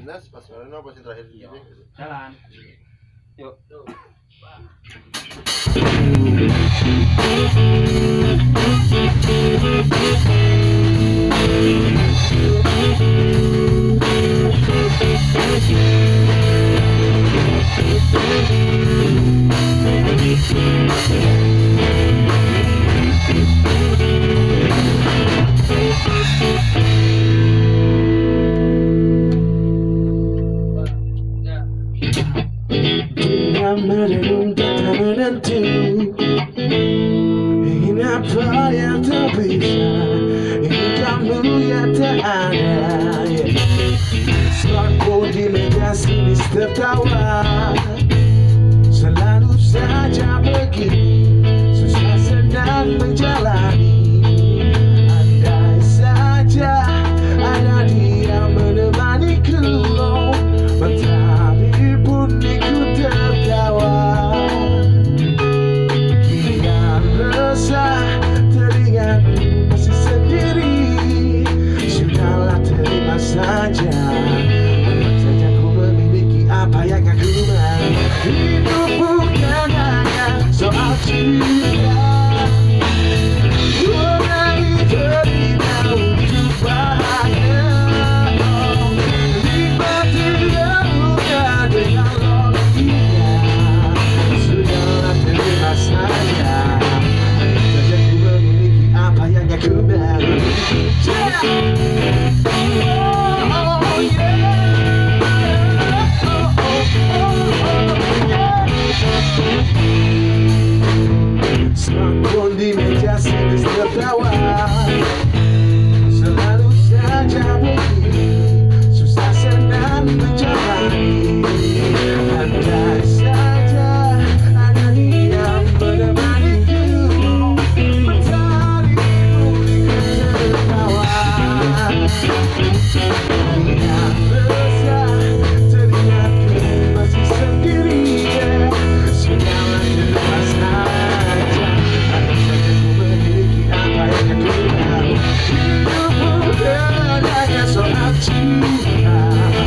dinas pas mana pasti terakhir di sini. Jalan. Yuk. Merenung kata menentu, ingin apa yang tak bisa, ingin kamu yang tak ada. Smartphone di meja sini tertawa, selalu saja begini, susah senang menjalani. Andai saja ada dia menemaniku, mentari pun ikut tertawa. Biar resah teringat masih sendiri, sudahlah terima saja. Anggap saja ku memiliki apa yang aku mau. Hidup bukan hanya soal cinta, mengenai cerita untuk bahagia. Nikmati dunia dengan logika, sudahlah terima saja. Anggap saja ku memiliki apa yang aku mau. Smartphone di meja sini tertawa, selalu saja begini, susah senang menjalani. Andai saja ada dia menemaniku, mentari pun ikut tertawa. Biar resah teringat masih sendiri, sudahlah terima saja. Anggap saja ku memiliki apa yang aku mau. Hidup bukan hanya soal cinta,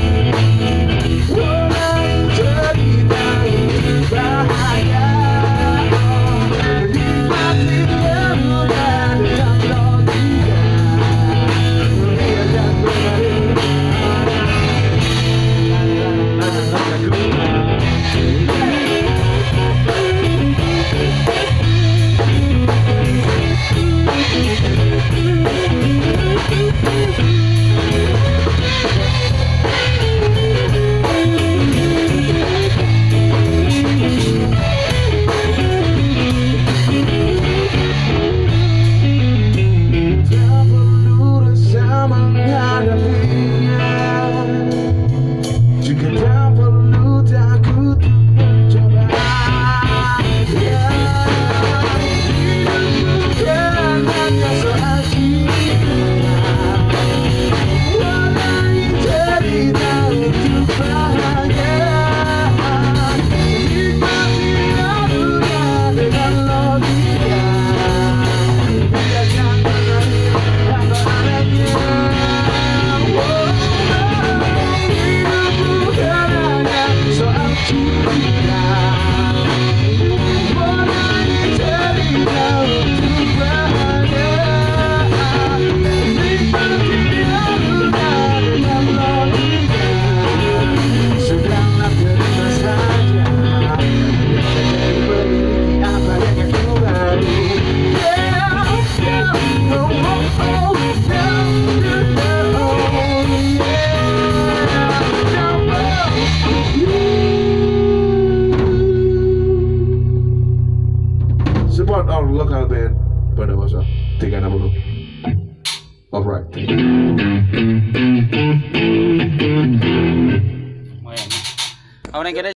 mulai cerita untuk bahagia. Nikmati dunia dengan logika, biarkan kembali tak perlu rasa menghadapinya, juga tak perlu takut untuk mencoba. Hidup bukan hanya soal cinta, mulai cerita untuk bahagia. Nikmati dunia dengan logika, biarkan mengalir apa adanya. Hidup bukan hanya soal cinta, mulai cerita untuk bahagia. Nikmati dunia dengan logika, sudahlah terima saja. Biar saja ku memiliki apa yang aku mau. Support our local band Bondowoso 360. Alright. Lumayan. Apa yang kita